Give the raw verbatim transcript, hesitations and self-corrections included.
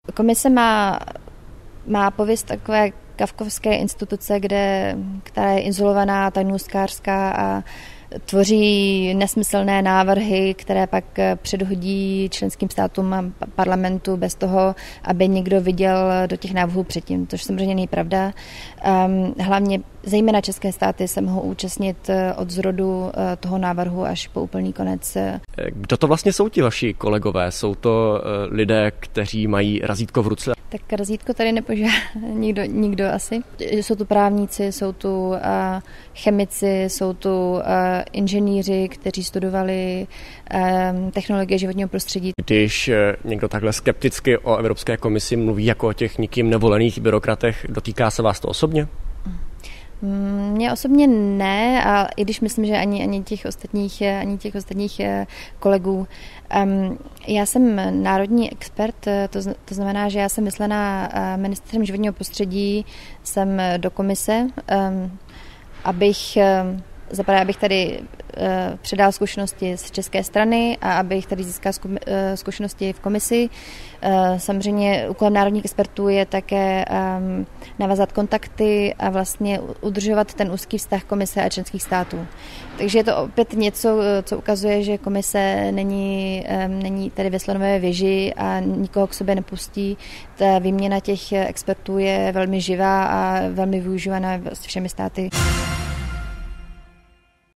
Komise má, má pověst takové kafkovské instituce, kde, která je izolovaná, tajnůstkářská a tvoří nesmyslné návrhy, které pak předhodí členským státům a parlamentu bez toho, aby někdo viděl do těch návrhů předtím. To samozřejmě není pravda. Hlavně zejména české státy se mohou účastnit od zrodu toho návrhu až po úplný konec. Kdo to vlastně jsou ti vaši kolegové? Jsou to lidé, kteří mají razítko v ruce? Tak razítko tady nepožívá nikdo, nikdo asi. Jsou tu právníci, jsou tu uh, chemici, jsou tu uh, inženýři, kteří studovali um, technologie životního prostředí. Když někdo takhle skepticky o Evropské komisi mluví jako o těch nikým nevolených byrokratech, dotýká se vás to osobně? Mně osobně ne, a i když myslím, že ani, ani těch ostatních, ani těch ostatních kolegů. Um, já jsem národní expert, to, to znamená, že já jsem myslená ministrem životního prostředí, jsem do komise, um, abych, um, zaprvé, abych tady uh, předal zkušenosti z české strany a abych tady získal zku, uh, zkušenosti v komisi. Uh, samozřejmě úkolem národních expertů je také um, navázat kontakty a vlastně udržovat ten úzký vztah komise a členských států. Takže je to opět něco, co ukazuje, že komise není, um, není tady ve slonové věži a nikoho k sobě nepustí. Ta výměna těch expertů je velmi živá a velmi využívaná všemi státy.